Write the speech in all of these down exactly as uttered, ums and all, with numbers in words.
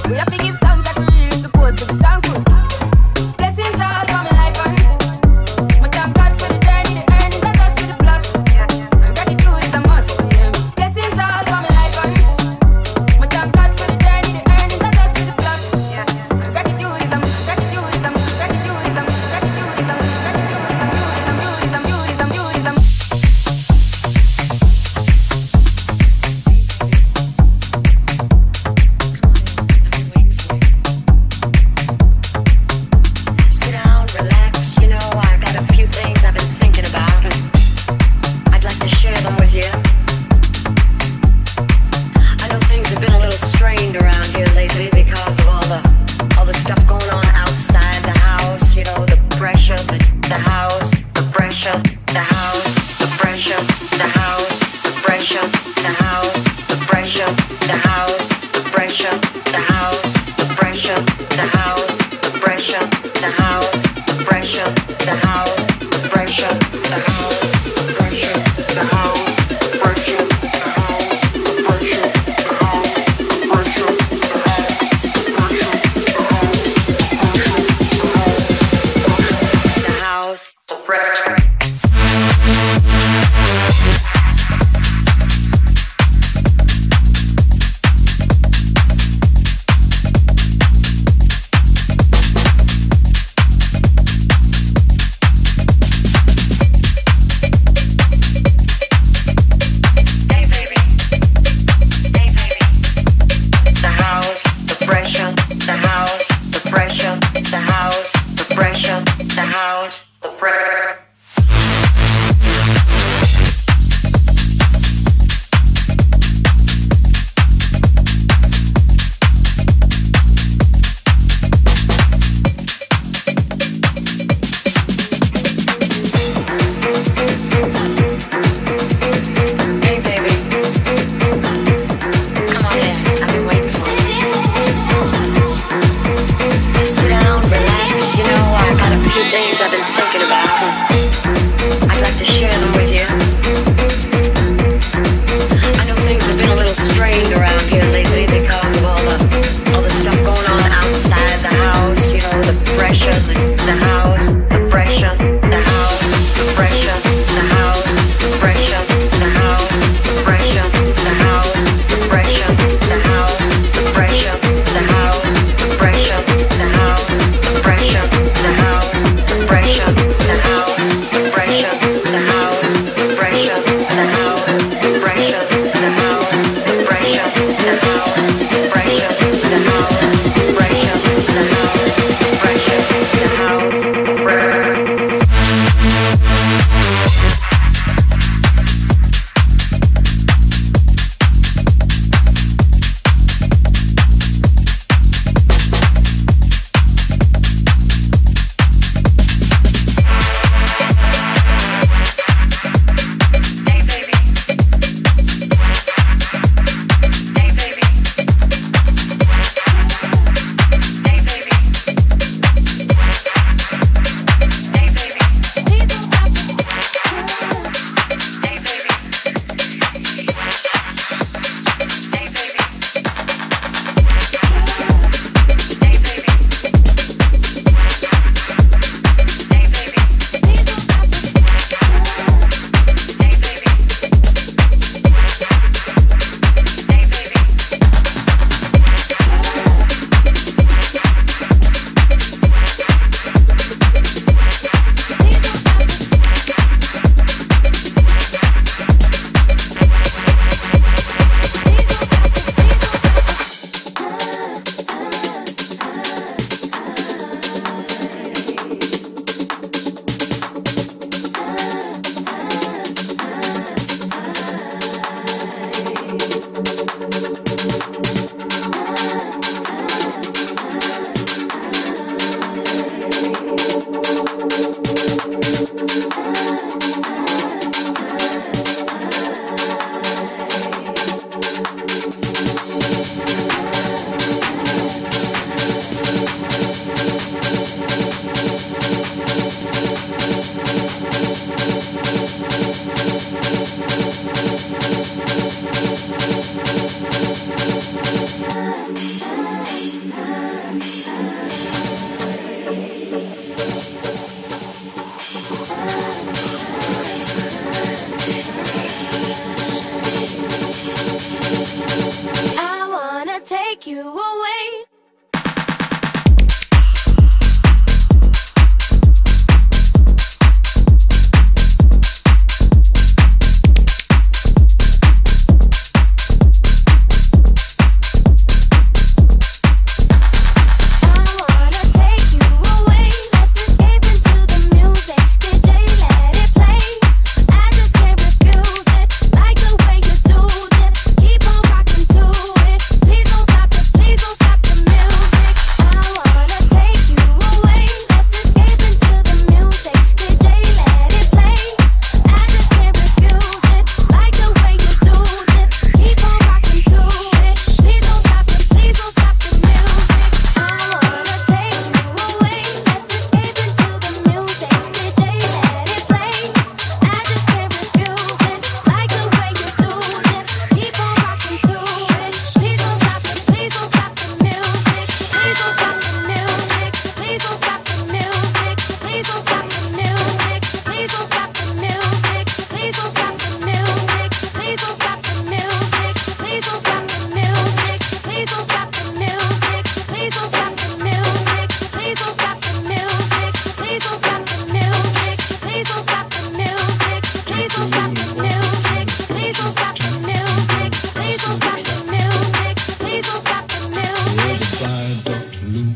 We have to give thanks like we really supposed to be thankful. Blessings all for my life and my thank God for the journey, the earnings, the dust for the plus. And gratitude is a must. Yeah. Blessings all for my life and my thank God for the journey, the earnings, the dust for the plus. And gratitude is a must. Gratitude is a must. Gratitude is a must. Gratitude is a must. Gratitude is a must. Gratitude is a must. Gratitude is a must. Wait a second.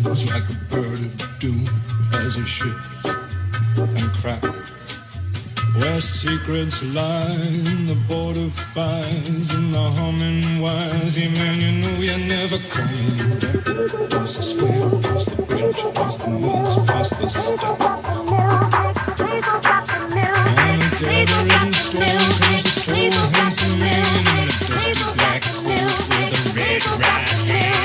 wings like a bird of doom as he shifts and cracks. Where secrets lie in the border fires and the humming wires. Yeah, man, you know you're never coming back. Past the square, past the bridge, past the moons, past the star. On a gathering storm comes a tall, handsome man in a dusty black coat with a red right hand.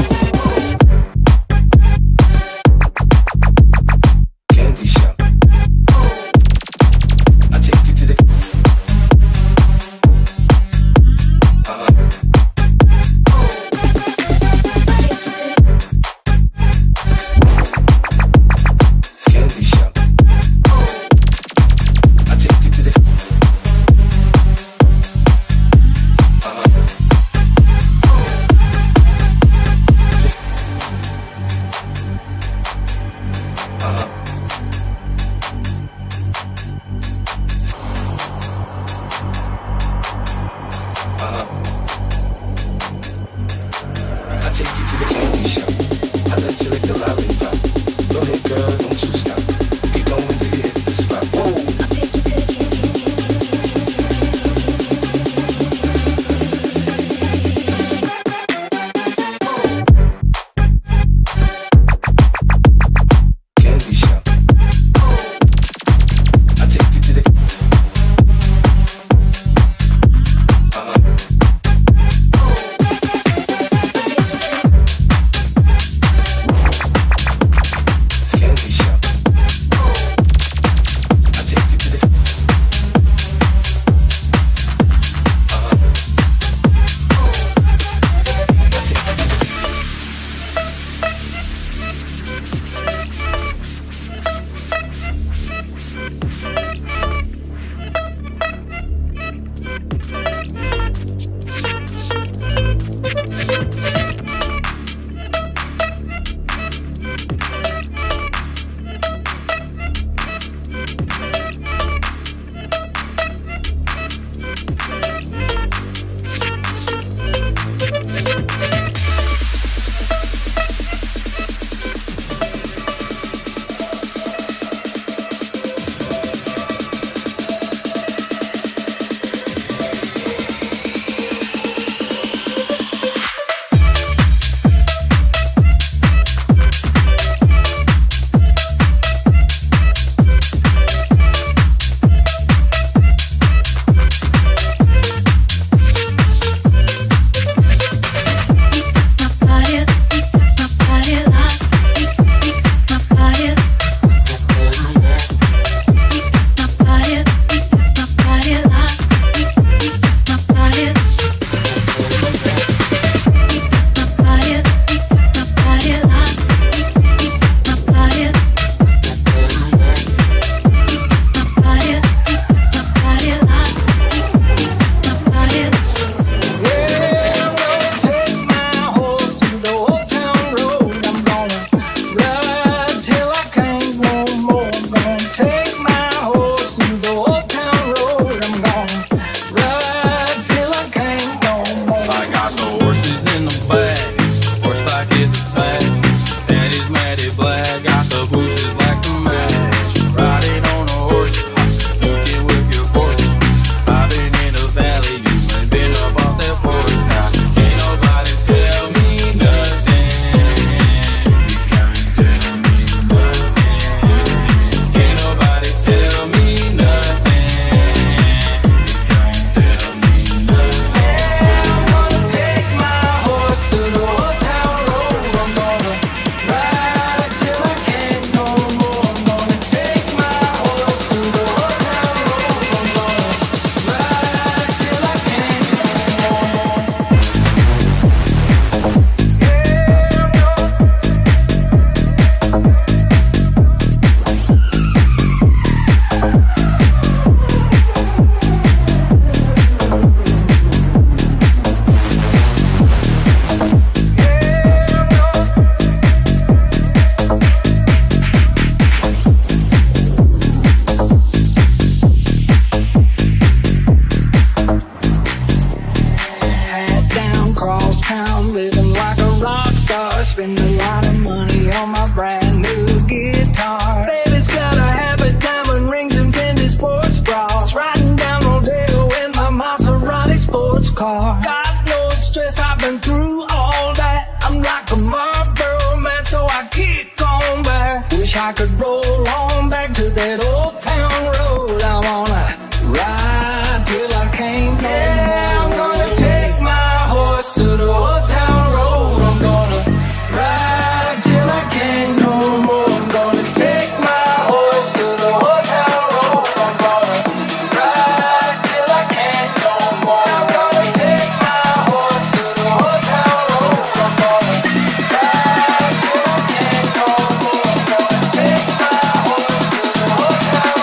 Candy shop. roll on back to that old town road. I wanna ride till I can't no more. I'm gonna take my horse to the old town road. I'm gonna ride till I can't no more. I'm gonna take my horse to the old town road. I'm gonna ride till I can't no more. I'm gonna take my horse to the old town road. I'm gonna ride till I can't no more. I'm gonna take my horse to the old town road.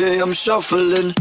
day I'm shuffling.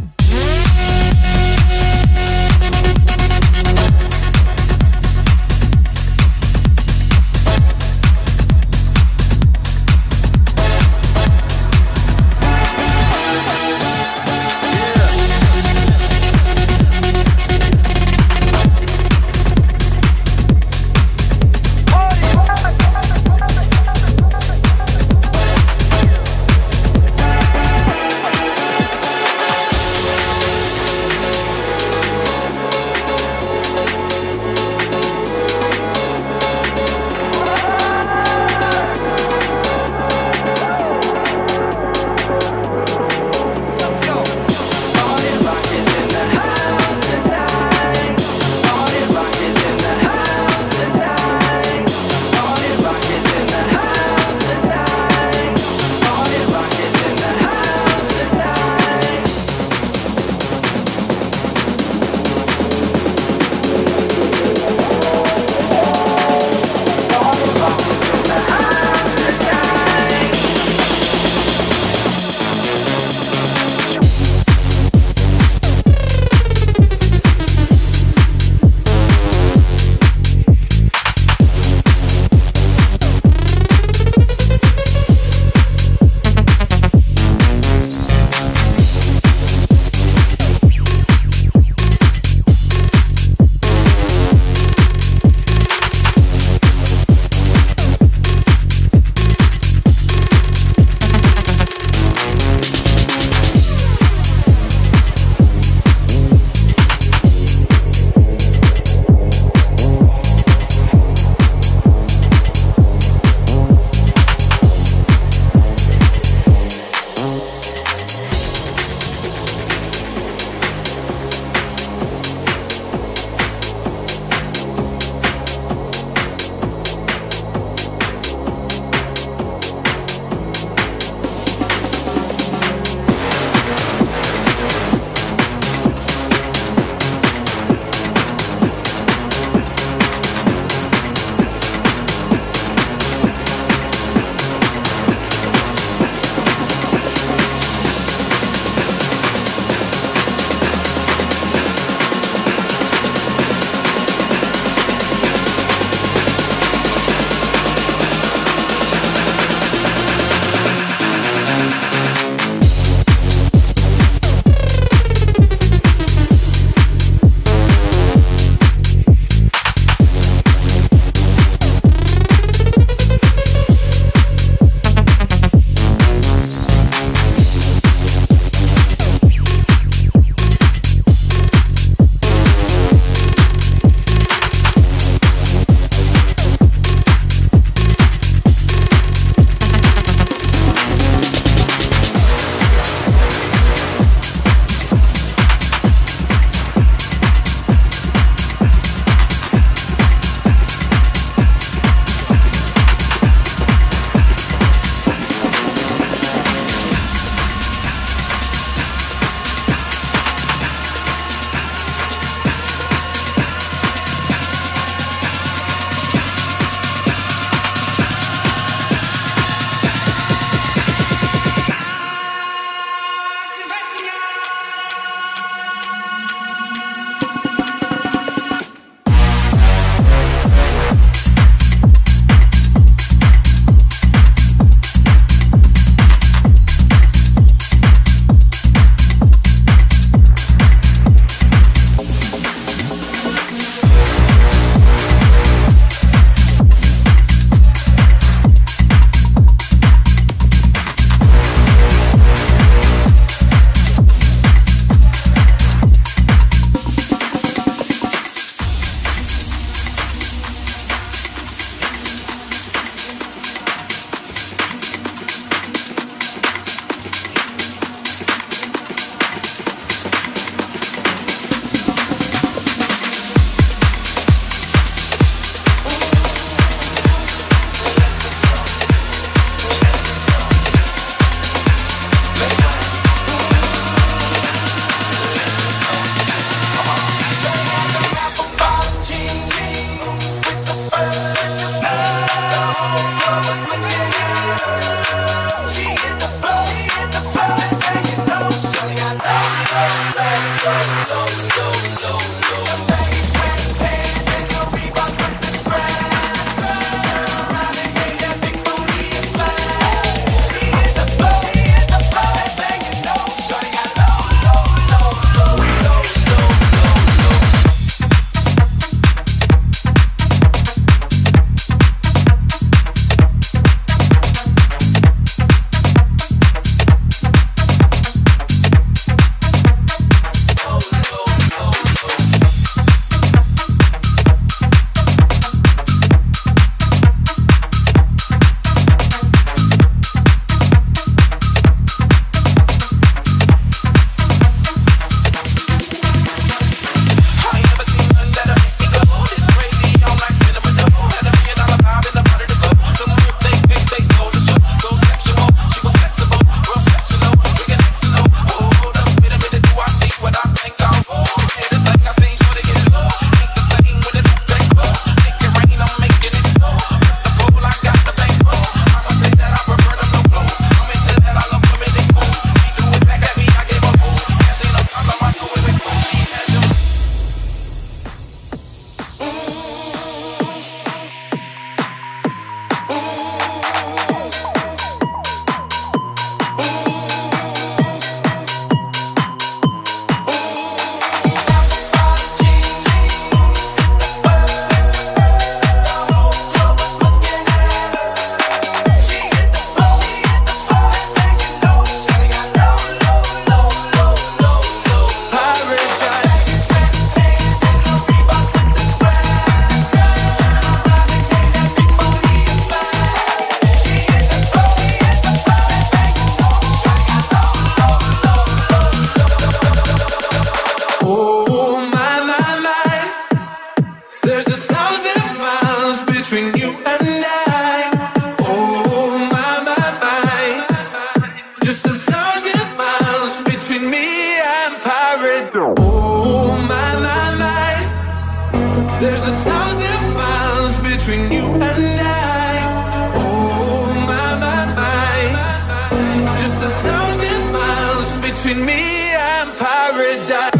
between me and paradise.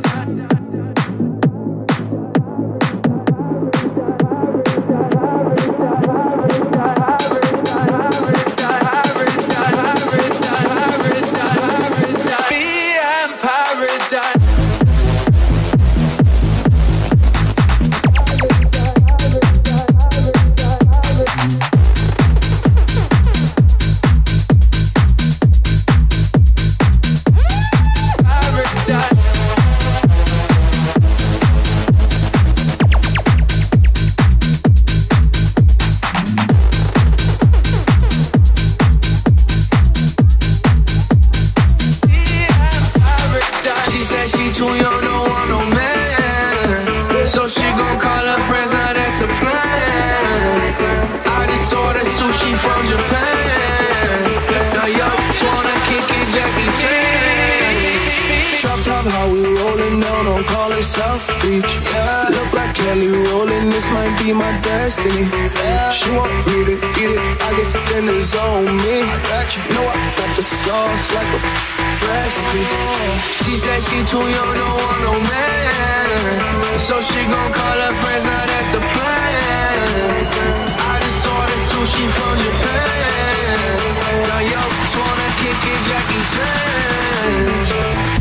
South Beach, yeah. Look like Kelly rolling, this might be my destiny. Yeah. She want me to eat it, I guess then it's on me. I got you, know I got the sauce like a recipe. She said she too young, don't want no man, so she gon' call her friends, now that's the plan. I just ordered sushi from Japan. Now yo, just wanna kick it, Jackie Chan.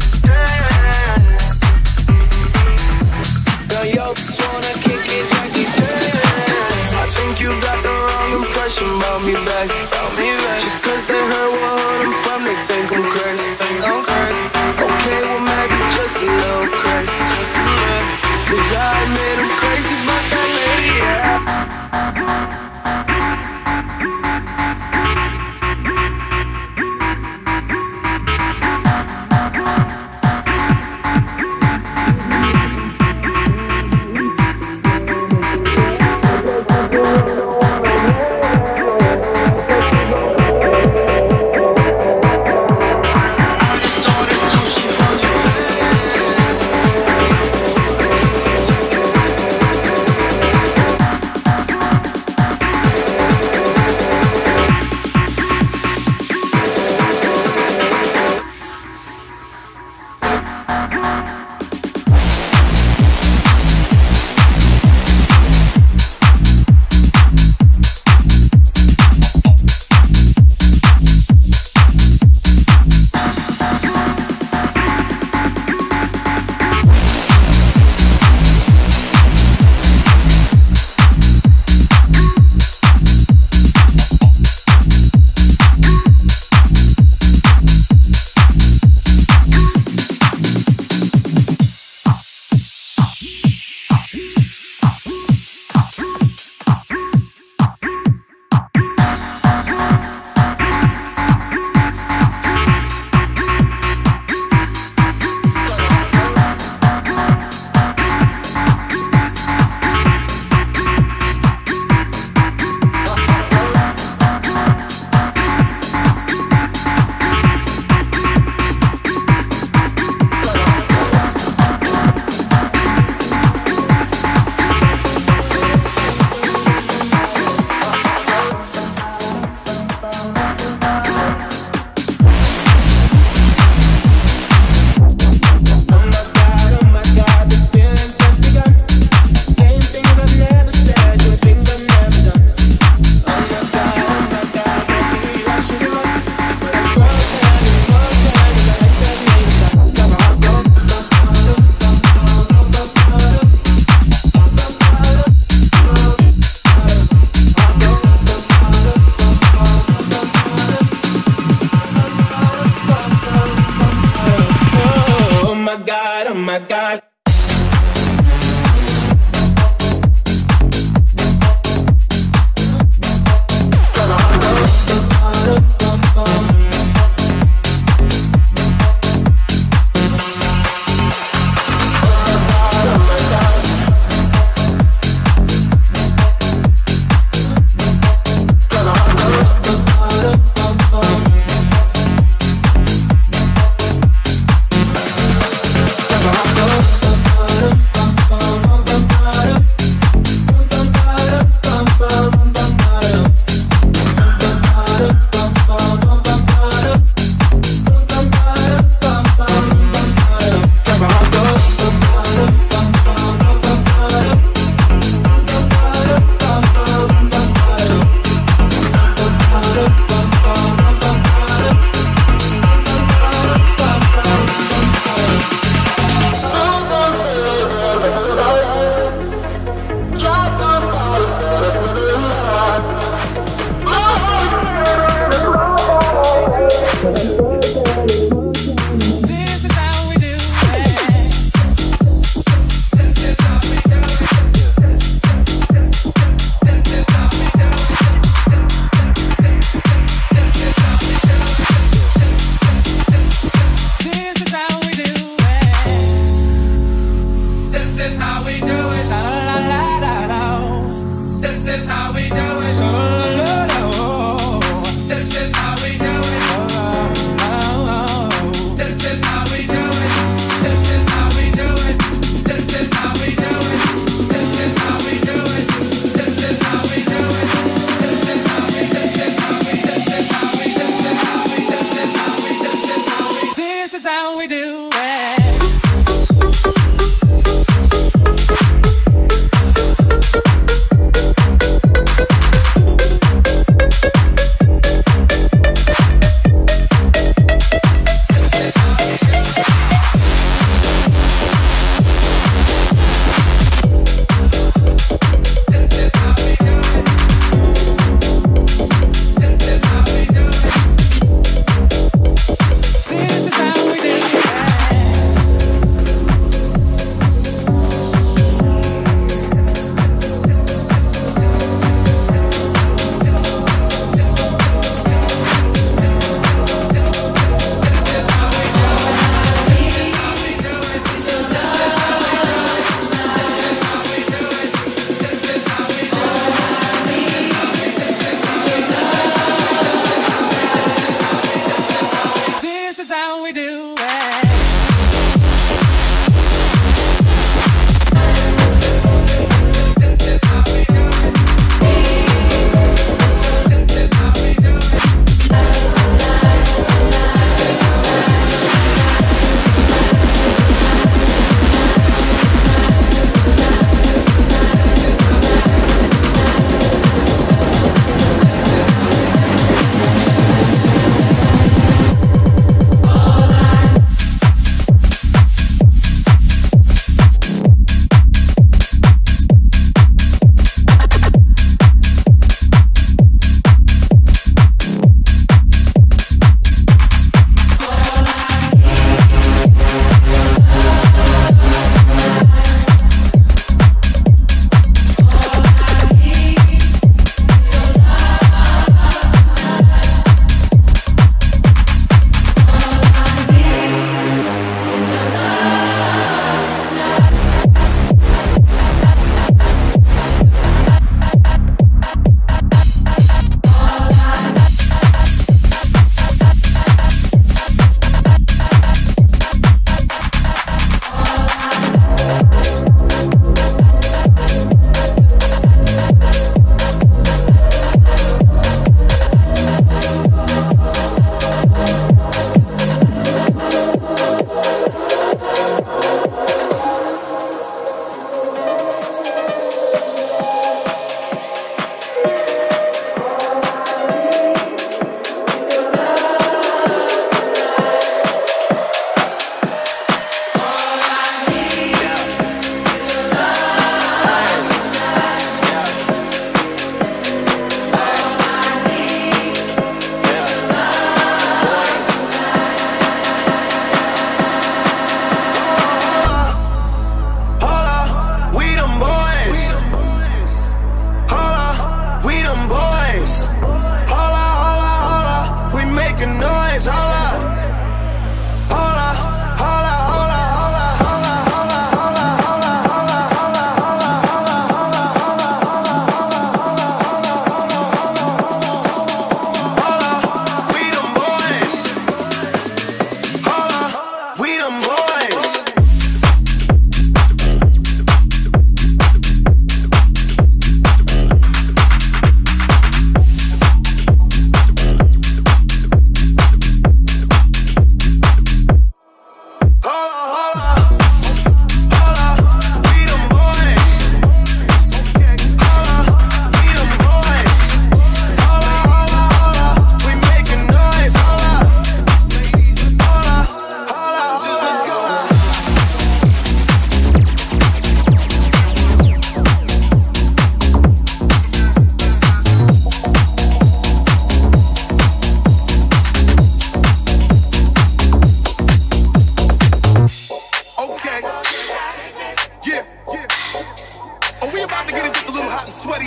Yo, just wanna kick it, Jackie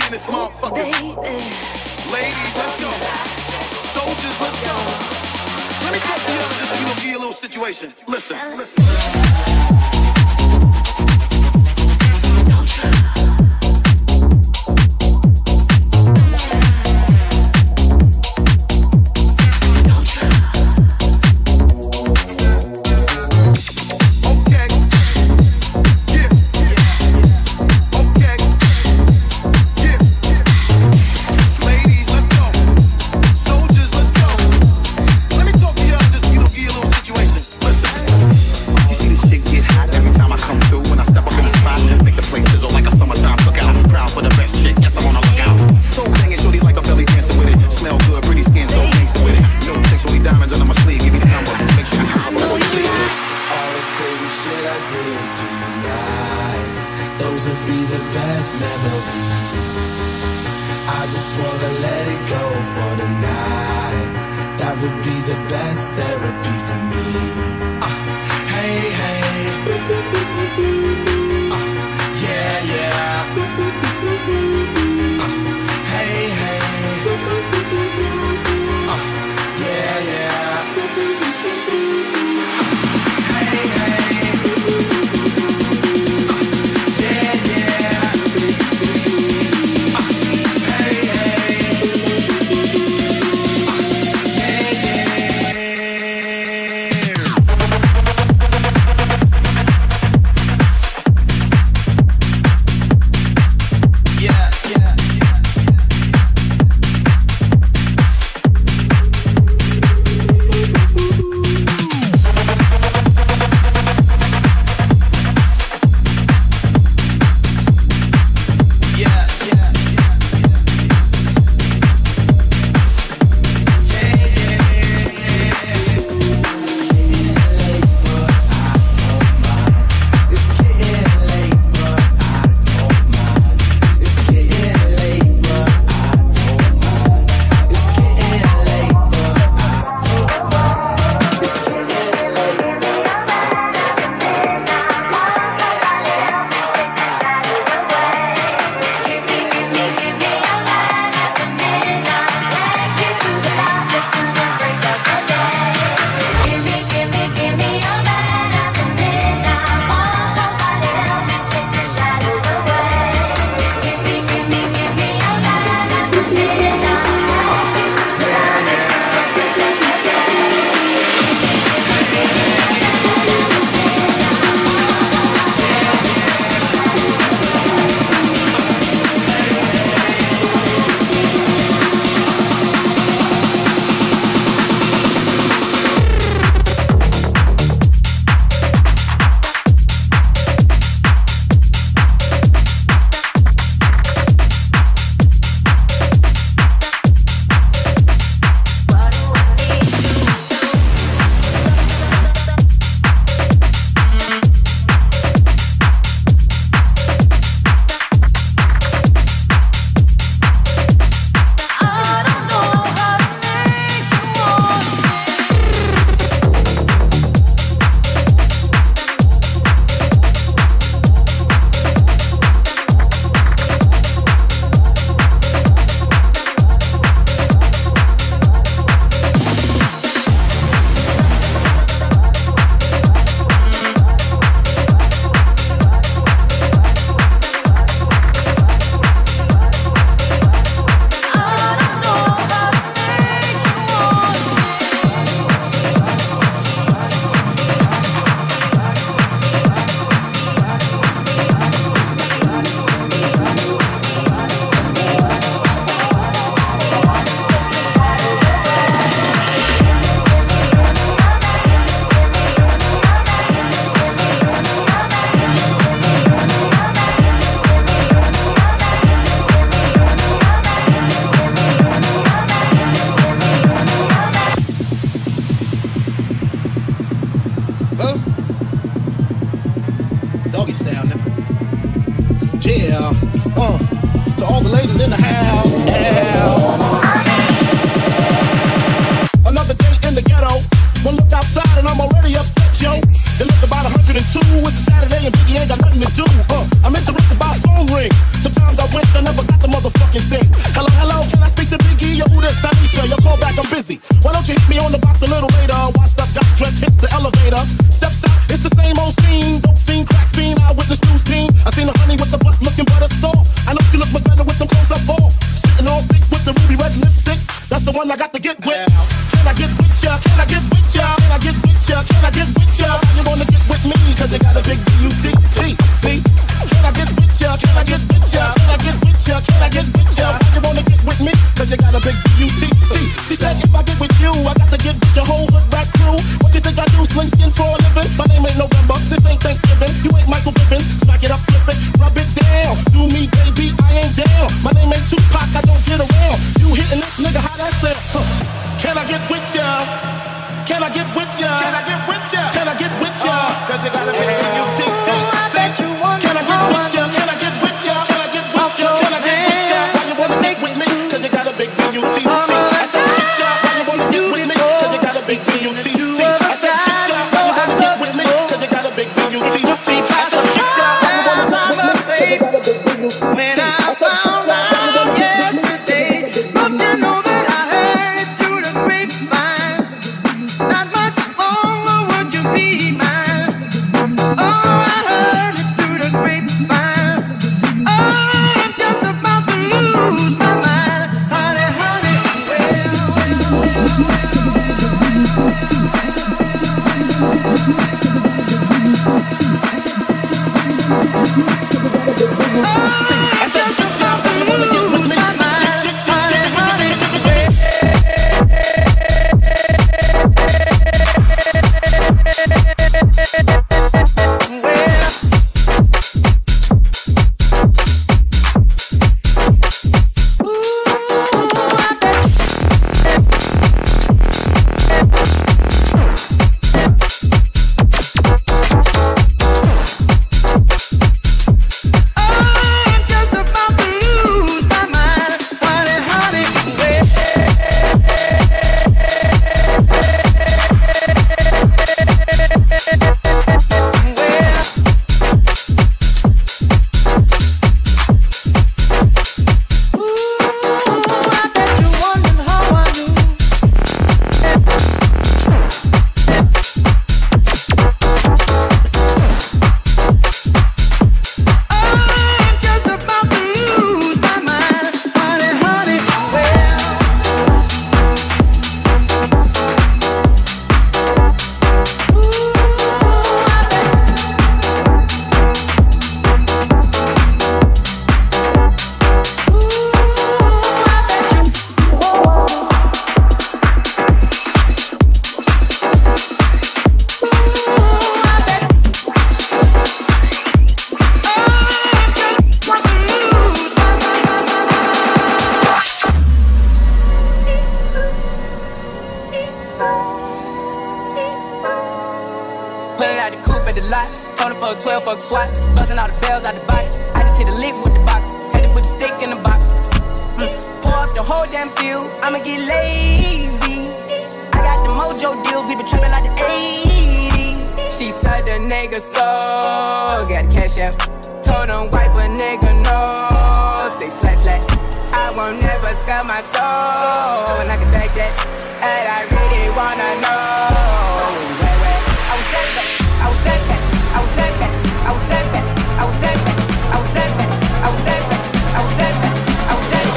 in this motherfucker. Baby. Ladies, let's go. Soldiers, let's go. Let me take the other, just you know, give you a little situation. Listen, listen. Yeah, uh, to all the ladies in the house, yeah. Another day in the ghetto. One look outside and I'm already upset, yo. They look about one hundred two. It's a Saturday and Biggie ain't got nothing to do. Uh, I'm interrupted by a phone ring. Sometimes I went, I never got the motherfucker. fuck twelve, fuck SWAT. Busting all the bells out the box. I just hit a lick with the box. Had to put the stick in the box. Mm. Pour up the whole damn seal. I'ma get lazy. I got the mojo deals. We been trapping like the eighties. She said the nigga so got cash out. Told him wipe a nigga no. Say slash slash. I won't never sell my soul. And I can take that. And I really wanna know. I was set back. I was set back. I was set back. I was set back. I was set back. I was set back. I was set back. I was set back. I was set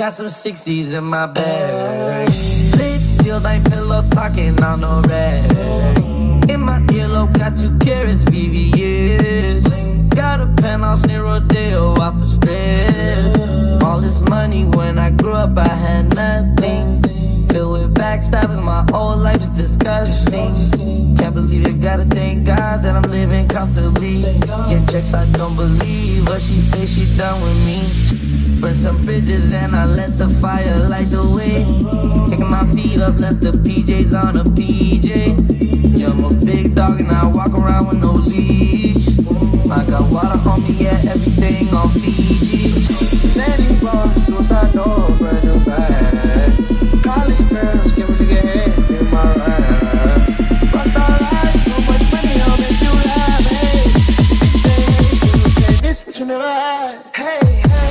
got some sixties in my bag. Lips sealed, ain't pillow talking on no rag. In my earlobe, got two carrots, V V S. Got a penthouse near Rodeo, off of stress. All this money, when I grew up, I had nothing. Filled with backstabbing, my whole life's disgusting. Can't believe it, gotta thank God that I'm living comfortably. Get checks, I don't believe, but she say she done with me. Burn some bridges and I let the fire light the way. Kicking my feet up, left the P Js on a P J. Yeah, I'm a big dog and I walk around with no leash. I got water on me, yeah, everything on Fiji. Sandy bar, suicide door, brand new bag. College girls, give a nigga head, in my ride. Rockstar life, so much money, I'll make you laugh. Hey, say, hey, this what you never had. Hey, hey.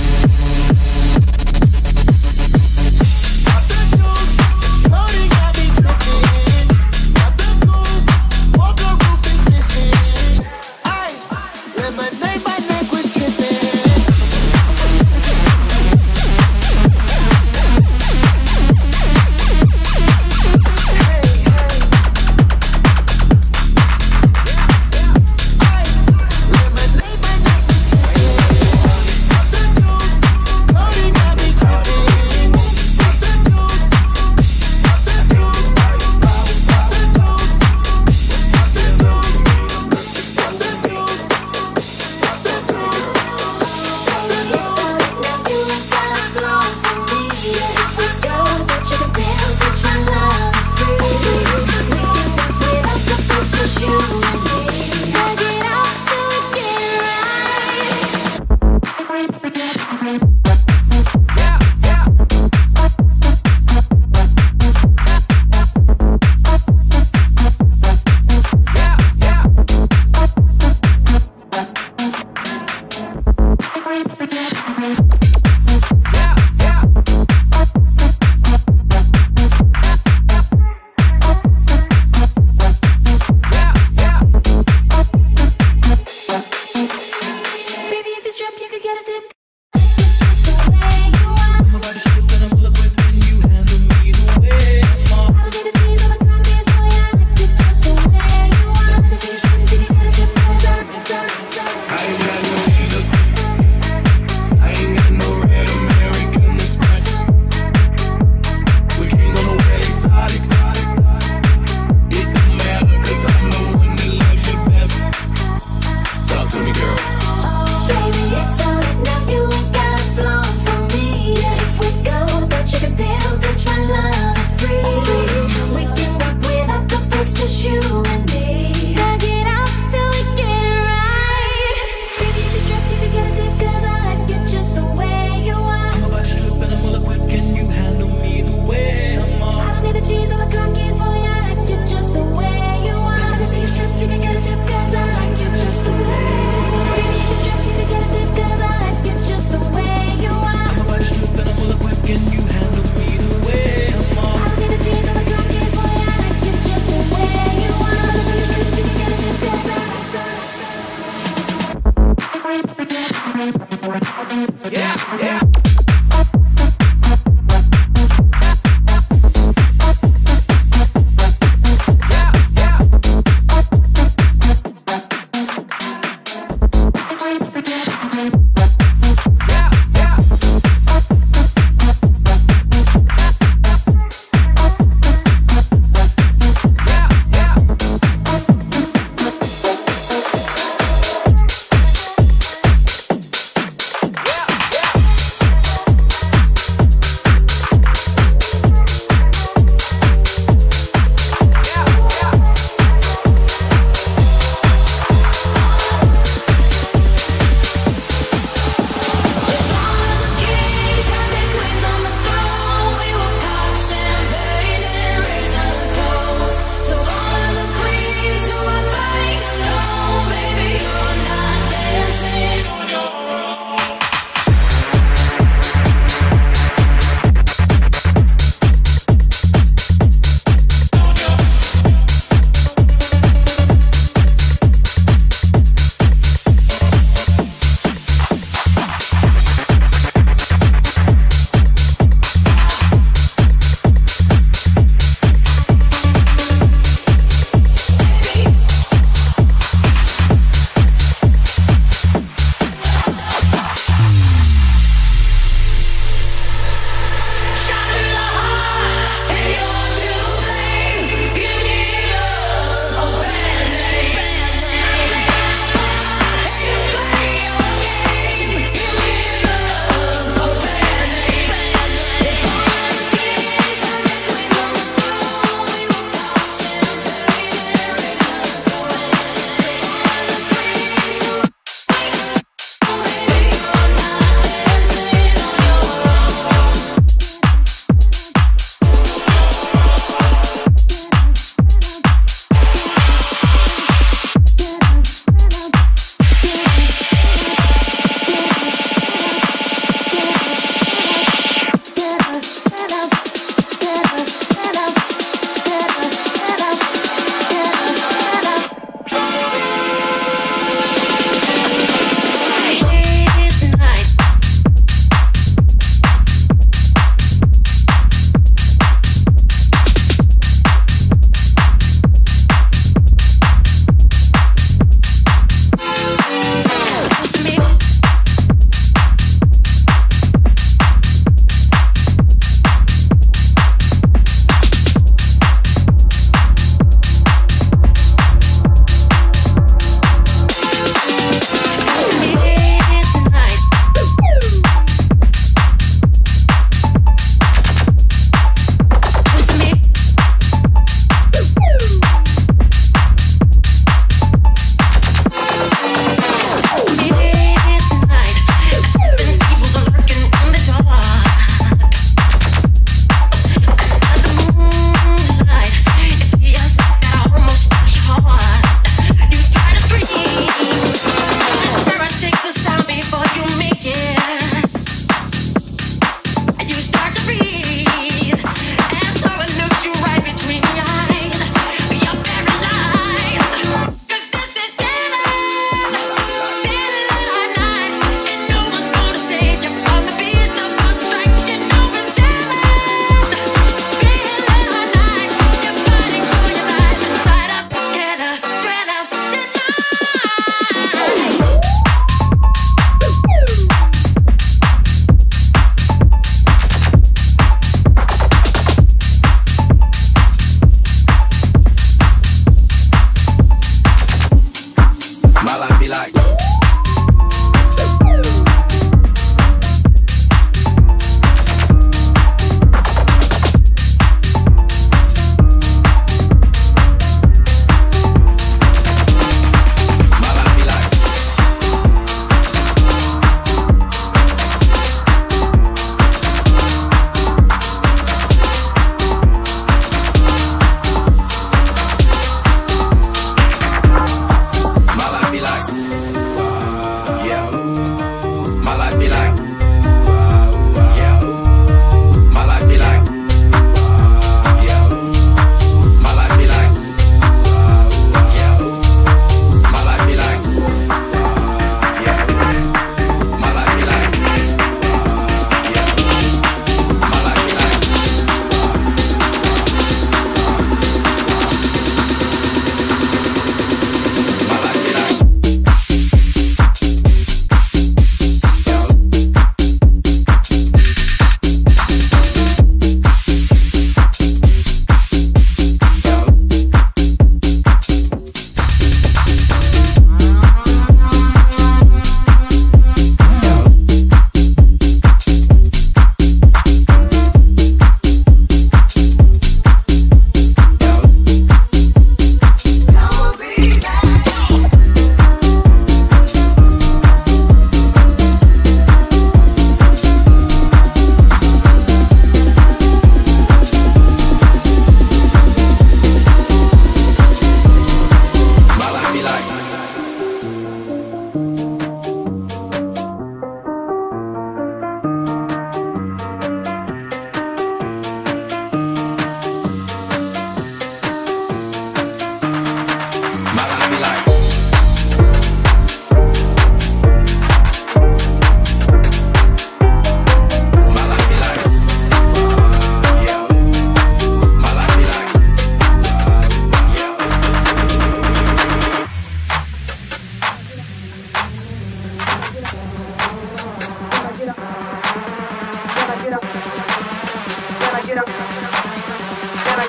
Got the juice, Cody got me tripping. Got the coupe, walker roof is missing. Ice, lemonade, my neck was tripping.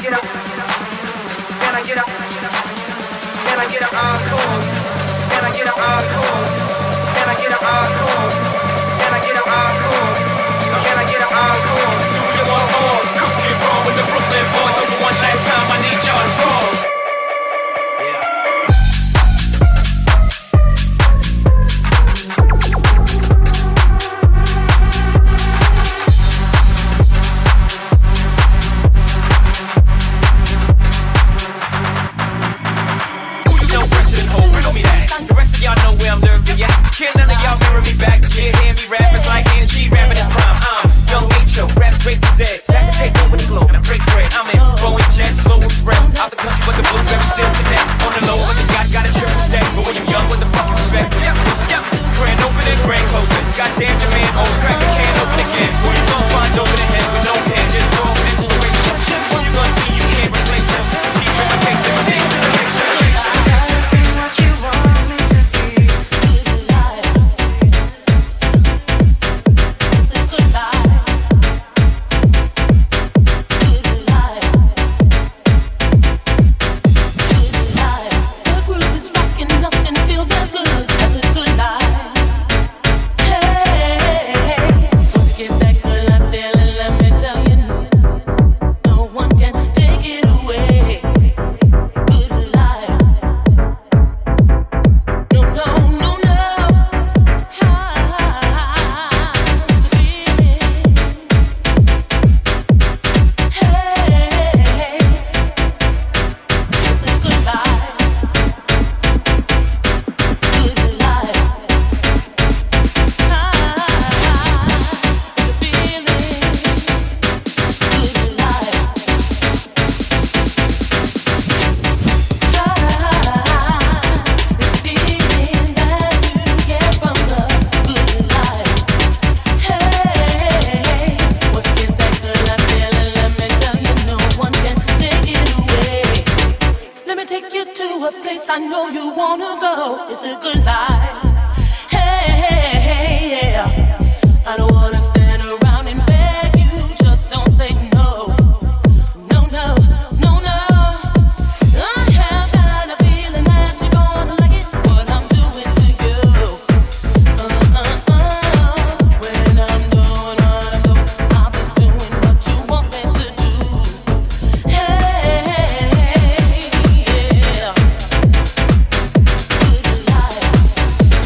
get up? Can I get up? Can I get up encore? Can I get up encore? Can I get up encore? Can I get up encore? Can I get up encore? Do you want more? Cook it wrong with the Brooklyn boys. So for one last time, I need y'all to roll. Can't none of y'all mirror me back. Yeah, hear me rap. It's like energy rapping in prime. I'm young H O, rap straight to dead. Back to take over the globe and I break bread. I'm in Boeing jets, slow express. Out the country, but the blueberry still connect. On the low, but the God got a triple deck. But when you're young, what the fuck you expect? Yep, yep. Grand opening, grand closing. Goddamn your man, old crack the can open again. Who you gonna find over the head with no pen? Just draw an inspiration. Who you gonna see? You can't replace him. Cheap imitation, next generation. What you want me to be? Good life.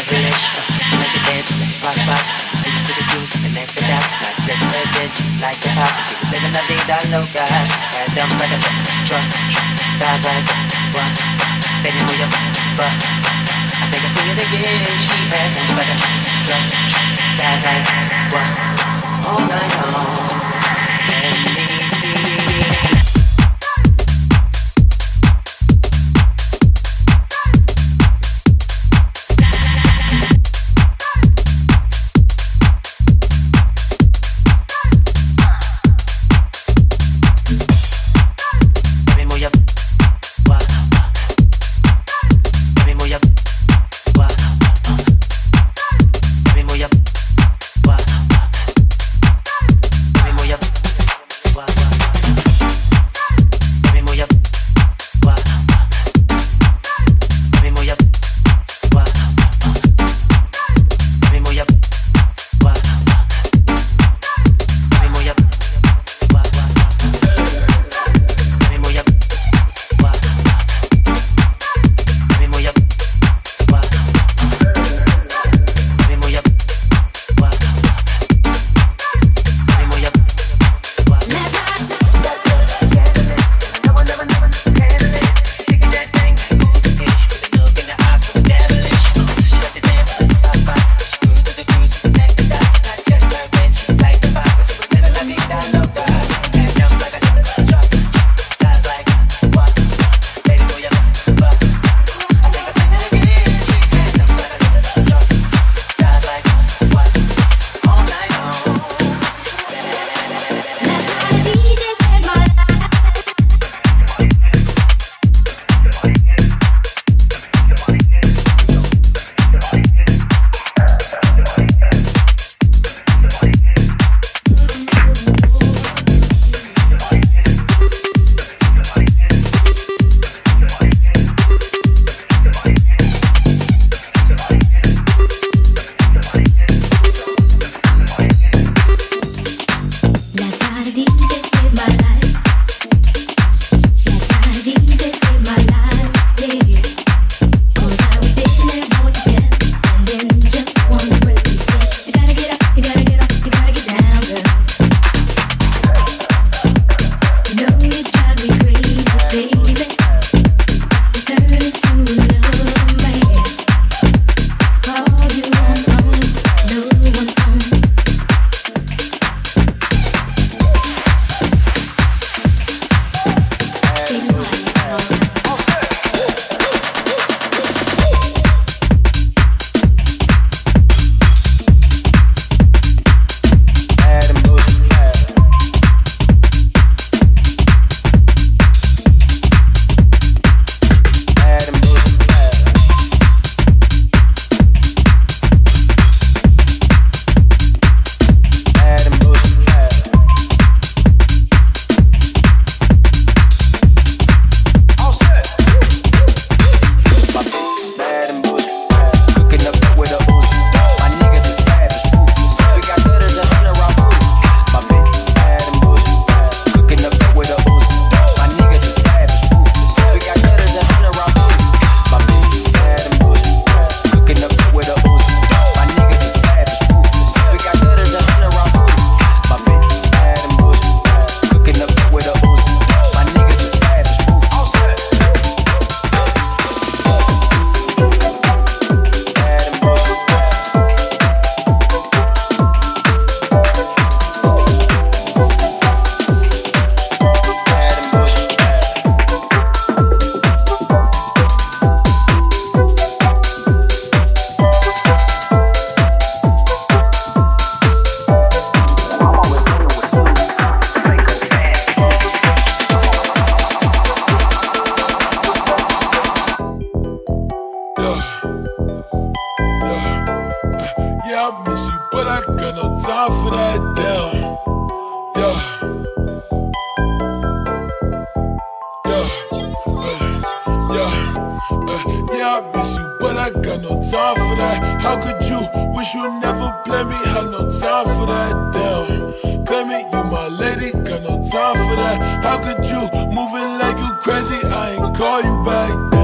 devilish. Make it dance, pop, pop. Beat to the juice, connect the dots. Not just a bitch, like the pop. She was living la vida loca. She had them like a truck, truck. Guys like, what? Baby, move your butt. I think I see it again. She had them like a truck, truck. Guys like, what? All night long. Let me see. time for that down. Yeah. Yeah. Uh, yeah. Uh, yeah, I miss you, but I got no time for that. How could you wish you never play me? Had no time for that down. Claim it, you my lady, got no time for that. How could you moving like you crazy? I ain't call you back.